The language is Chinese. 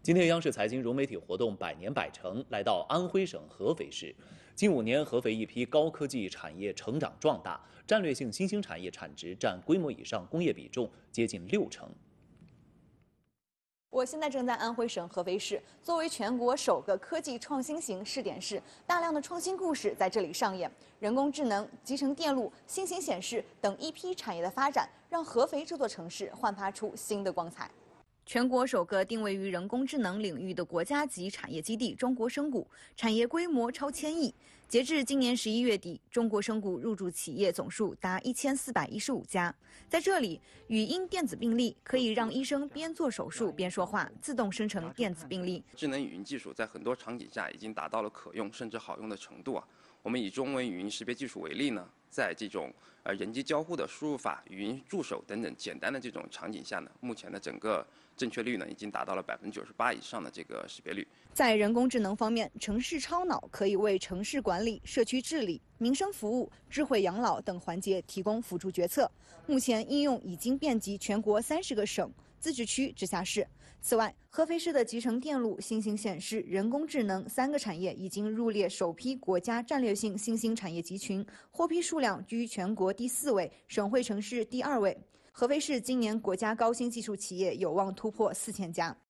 今天，央视财经融媒体活动“百年百城”来到安徽省合肥市。近5年，合肥一批高科技产业成长壮大，战略性新兴产业产值占规模以上工业比重接近60%。 我现在正在安徽省合肥市，作为全国首个科技创新型试点市，大量的创新故事在这里上演。人工智能、集成电路、新型显示等一批产业的发展，让合肥这座城市焕发出新的光彩。全国首个定位于人工智能领域的国家级产业基地中国深谷，产业规模超1000亿。截至今年11月底，中国深谷入驻企业总数达1415家。在这里，语音电子病历可以让医生边做手术边说话，自动生成电子病历。 智能语音技术在很多场景下已经达到了可用甚至好用的程度啊。我们以中文语音识别技术为例呢，在这种人机交互的输入法、语音助手等等简单的这种场景下呢，目前的整个正确率呢已经达到了98%以上的这个识别率。 在人工智能方面，城市超脑可以为城市管理、社区治理、民生服务、智慧养老等环节提供辅助决策。目前应用已经遍及全国30个省、自治区、直辖市。此外，合肥市的集成电路、新型显示、人工智能3个产业已经入列首批国家战略性新兴产业集群，获批数量居全国第4位，省会城市第2位。合肥市今年国家高新技术企业有望突破4000家。